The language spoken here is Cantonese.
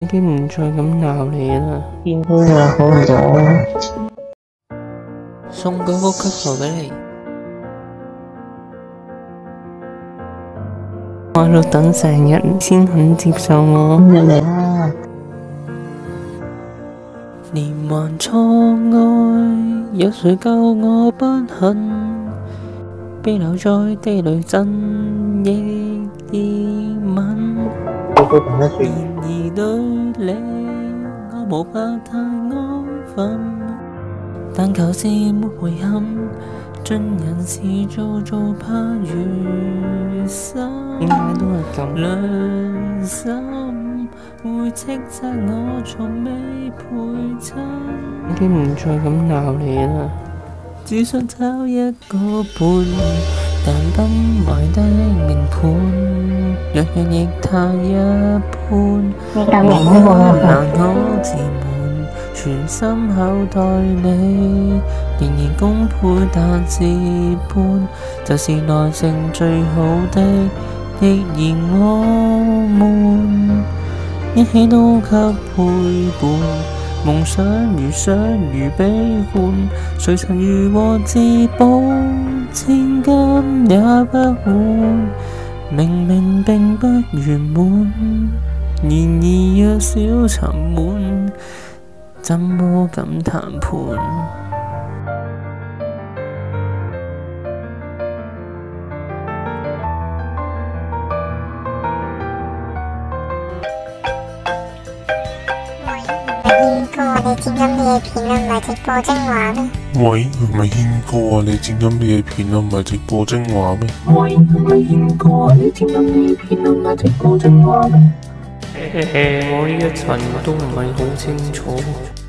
已經唔再咁鬧你啦。 見到啦，好唔到。 送個呼吸號俾你。我喺度等成日先肯接受我。 入嚟啦！ 連環錯愛，有誰救我不幸？被留在地雷陣，亦易吻。 我都等得住。 然而對你，我無法太安分，但求是沒遺憾。盡人事做做怕餘生，點解都係咁？良心會斥責我從未陪襯，已經唔再咁鬧你啦。只想找一個伴，但不懷低名盤，樣樣亦太一般。 你咁型都冇啦。 難可自滿，全心厚待你，仍然功倍但是半，就是耐性最好的，亦然我們一起都給陪伴。夢想如想如悲歡，誰曾如獲至寶，千金也不換。明明並不圓滿，然而若小沉悶，怎麼敢談判？ 你剪緊咩片啊？唔係直播精華咩？ 喂，係咪軒哥啊？你剪緊咩片啊？唔係直播精華咩？ 喂，係咪軒哥啊？你剪緊咩片啊？唔係直播精華咩？ 我呢一層都唔係好清楚。